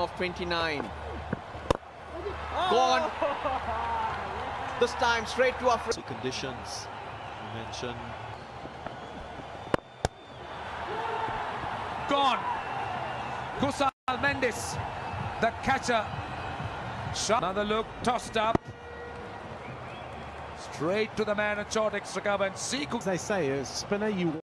of 29. Gone. This time straight to Afridi. Conditions you mentioned. Gone. Kusel, Mendis, the catcher. Shot. Another look, tossed up. Straight to the man at short extra cover and see. As they say, a spinner you